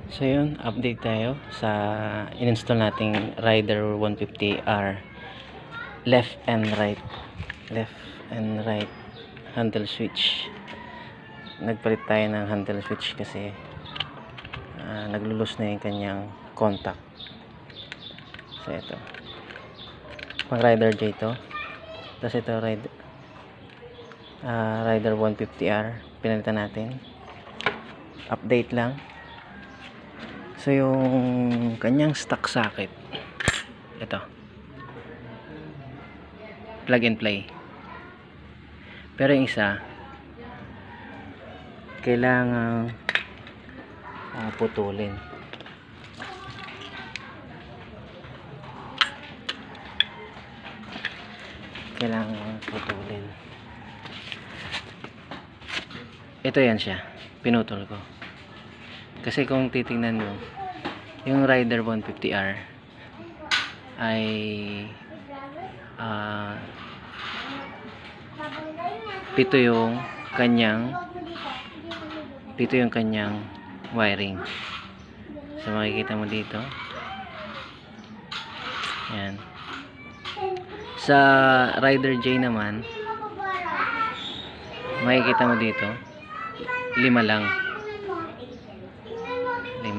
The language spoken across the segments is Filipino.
So yun, update tayo sa in-install nating Rider 150R left and right handle switch. Nagpalit tayo ng handle switch kasi naglulus na yung kanyang contact. So ito, pang Rider J to, tapos ito Rider 150R pinalitan natin, update lang. So yung kanyang stock socket, ito, plug and play, pero yung isa kailangan putulin. Ito yan siya, pinutol ko kasi kung titingnan mo yung Rider 150R ay pito yung kanyang wiring. So makikita mo dito, yan. Sa Rider J naman makikita mo dito 5 lang, 5.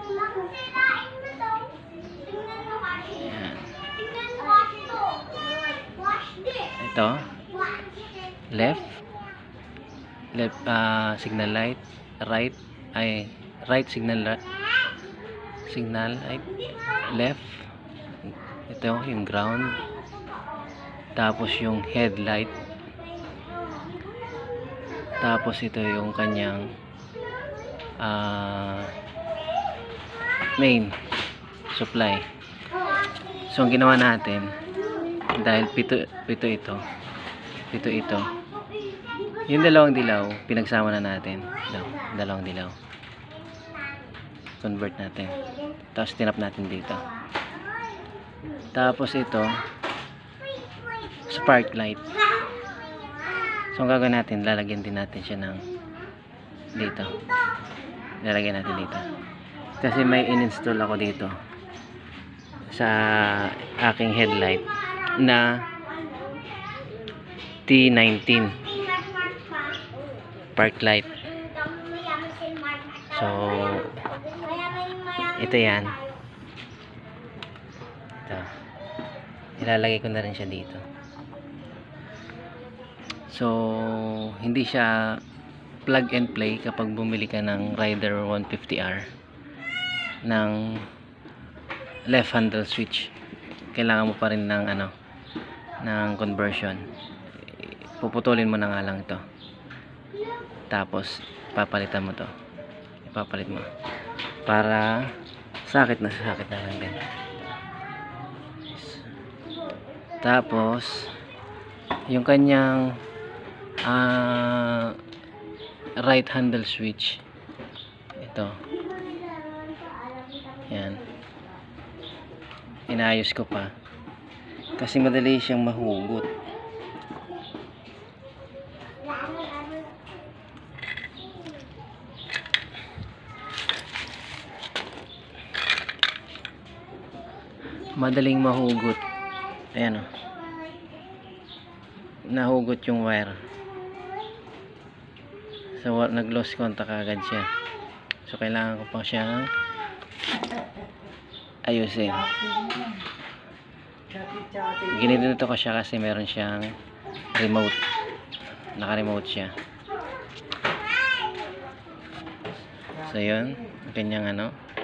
Yan. Ito left signal light, right signal light, left. Ito yung ground, tapos yung headlight, tapos ito yung kanyang main supply. So ang ginawa natin, dahil pito ito, yung dalawang dilaw pinagsama na natin, dalawang dilaw, convert natin, tapos tinap natin dito. Tapos ito spark light. So ang gagawin natin, lalagyan din natin siya ng dito, lalagyan natin dito kasi may in-install ako dito sa aking headlight na T19 park light. So ito yan, ito ilalagay ko na rin siya dito. So hindi siya plug and play kapag bumili ka ng Rider 150R ng left handle switch. Kailangan mo pa rin ng ng conversion. Puputulin mo na nga lang ito, tapos papalitan mo to, ipapalit mo para sakit na lang din. Tapos yung kanyang right handle switch, ito yan, inayos ko pa kasi madali siyang mahugot. Madaling mahugot. Ayan o, nahugot yung wire. So nag-lost contact agad siya. So kailangan ko pang siyang ayusin. Ginito ko siya kasi meron siyang remote, naka-remote siya. So yun, kanyang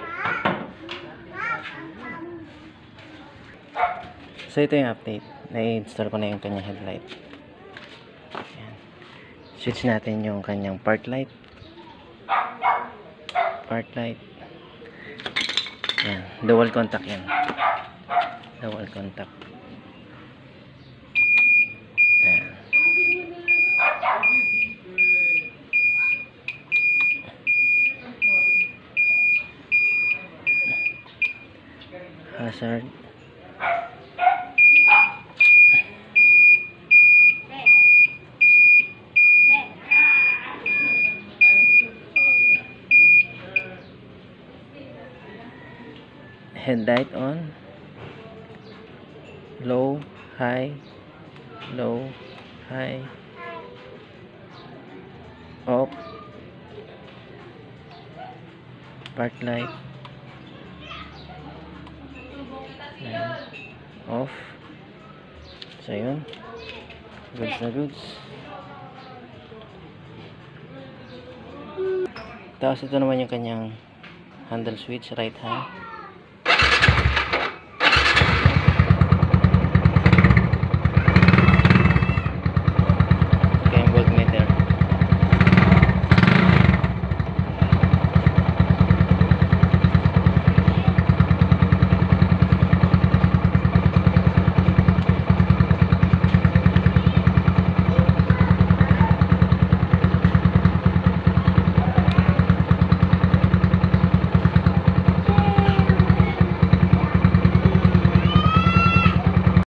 so ito yung update, na-install ko na yung kanyang headlight. Ayan. Switch natin yung kanyang park light. Ayan, dual contact yan, dual contact. Ayan. Hazard. headlight on, low, high, off, park light, ayan, off. So yun, goods na goods. Tapos ito naman yung kanyang handle switch, right hand.